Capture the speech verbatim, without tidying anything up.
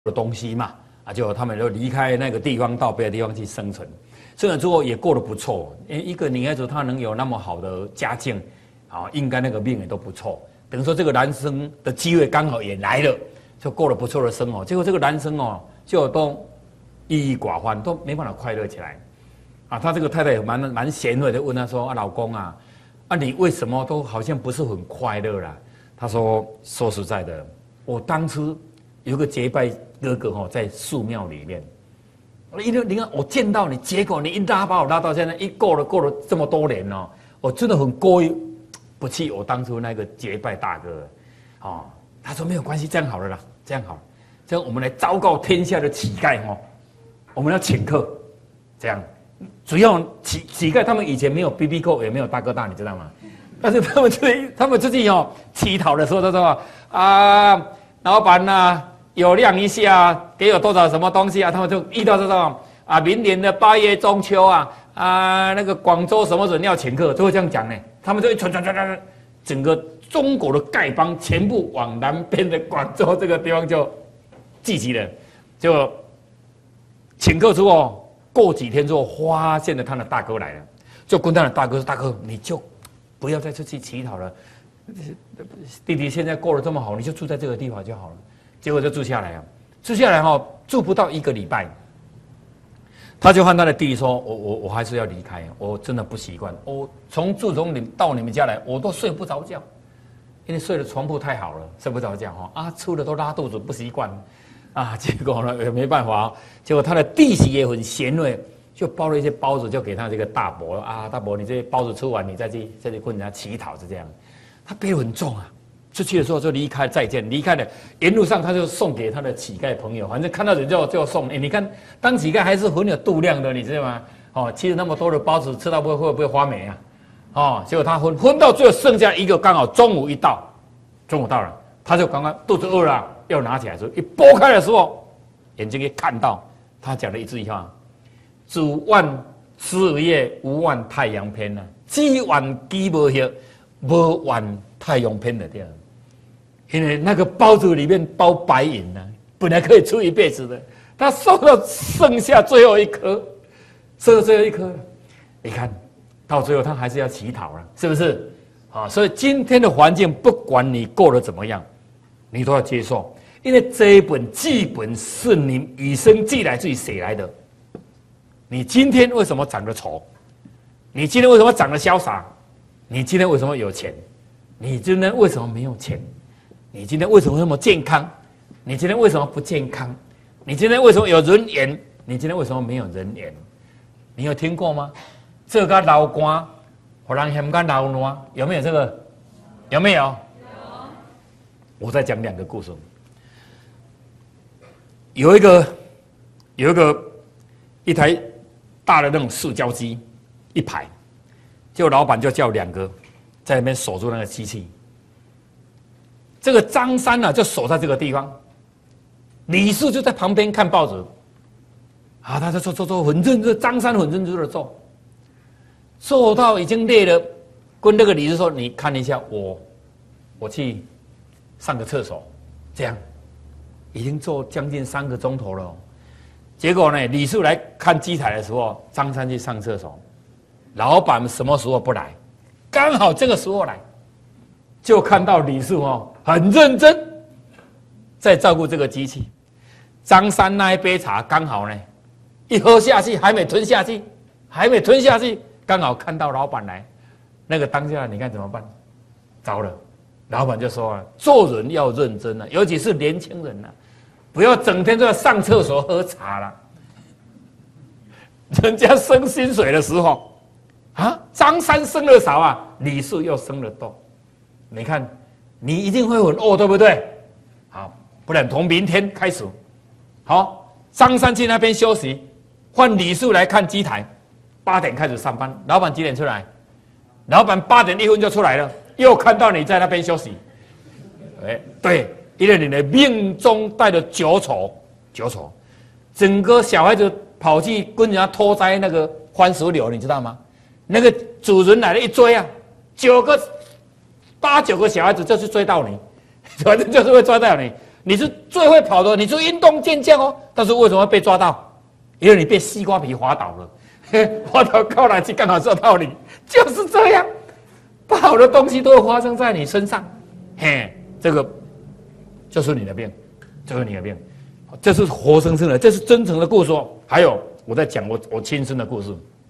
的东西嘛，啊，就他们就离开那个地方，到别的地方去生存。生存之后也过得不错，因为一个女孩子她能有那么好的家境，啊，应该那个命也都不错。等于说这个男生的机会刚好也来了，就过了不错的生活。结果这个男生哦，就都郁郁寡欢，都没办法快乐起来。啊，他这个太太也蛮蛮贤惠的，问他说：“啊，老公啊，啊你为什么都好像不是很快乐啦？”他说：“说实在的，我当初有个结拜哥哥哦，在寺庙里面。因为你看我见到你，结果你一拉把我拉到现在，一过了过了这么多年哦，我真的很过意不去我当初那个结拜大哥。哦，他说没有关系，这样好了啦，这样好了，这样我们来昭告天下的乞丐哦，我们要请客，这样。”主要乞乞丐他们以前没有 B B 扣，也没有大哥大，你知道吗？但是他们自己他们自己哦乞讨的时候，他说啊，老板呐、啊，有量一下，给我多少什么东西啊？他们就遇到这种啊，明年的八月中秋啊啊，那个广州什么人要请客，就会这样讲呢。他们就一传传传传，整个中国的丐帮全部往南边的广州这个地方就聚集了，就请客之后。过几天之后，发现了他的大哥来了，就跟他的大哥说：“大哥，你就不要再出去乞讨了，弟弟现在过得这么好，你就住在这个地方就好了。”结果就住下来了，住下来哈，住不到一个礼拜，他就和他的弟弟说：“我我我还是要离开，我真的不习惯，我从住从你到你们家来，我都睡不着觉，因为睡的床铺太好了，睡不着觉哈啊，吃的都拉肚子，不习惯。”啊，结果呢也没办法，结果他的弟媳也很贤惠，就包了一些包子，就给他这个大伯啊，大伯你这些包子吃完，你再去再去跟人家乞讨是这样。他背得很重啊，出去的时候就离开再见，离开了沿路上他就送给他的乞丐朋友，反正看到人就就送。哎，你看当乞丐还是很有度量的，你知道吗？哦，其实那么多的包子吃到会会不会发霉啊？哦，结果他分分到最后剩下一个，刚好中午一到，中午到了，他就刚刚肚子饿了。要拿起来的时候，一拨开的时候，眼睛一看到，他讲了一句话：“煮碗吃夜，无碗太阳偏了；只碗鸡无血，无碗太阳偏了掉。”因为那个包子里面包白银呢、啊，本来可以吃一辈子的，他送到剩下最后一颗，剩到最后一颗，你看到最后他还是要乞讨了，是不是？啊，所以今天的环境，不管你过得怎么样，你都要接受。因为这一本剧本是你与生俱来自己写来的。你今天为什么长得丑？你今天为什么长得潇洒？你今天为什么有钱？你今天为什么没有钱？你今天为什么那么健康？你今天为什么不健康？你今天为什么有人缘？你今天为什么没有人缘？你有听过吗？这个老官，互人嫌个老烂，有没有这个？有没有？有。我再讲两个故事。有一个，有一个一台大的那种塑胶机，一排，结果老板就叫两个在那边守住那个机器。这个张三呢、啊，就守在这个地方，李四就在旁边看报纸。啊，他就做做做很认真，张三很认真的做，做到已经累了，跟那个李四说：“你看一下我，我去上个厕所。”这样。已经做将近三个钟头了、哦，结果呢，李四来看机台的时候，张三去上厕所，老板什么时候不来？刚好这个时候来，就看到李四哦很认真在照顾这个机器。张三那一杯茶刚好呢，一喝下去还没吞下去，还没吞下去，刚好看到老板来，那个当下你看怎么办？糟了。老板就说啊，做人要认真啊，尤其是年轻人啊，不要整天都要上厕所喝茶了。人家升薪水的时候，啊，张三升的少啊，李四又升得多。你看，你一定会很饿，对不对？好，不然从明天开始，好，张三去那边休息，换李四来看机台，八点开始上班。老板几点出来？老板八点一分就出来了。又看到你在那边休息，哎，对，因为你的命中带着九丑，九丑，整个小孩子跑去跟人家偷摘那个番石榴，你知道吗？那个主人来了，一追啊，九个八九个小孩子就是追到你，反正就是会抓到你。 你是最会跑的，你是运动健将哦，但是为什么会被抓到？因为你被西瓜皮滑倒了，滑倒靠来就刚好这道理，就是这样，不好的东西都会发生在你身上，嘿，这个就是你的病，就是你的病，这是活生生的，这是真诚的故事哦。还有我在讲我我亲身的故事。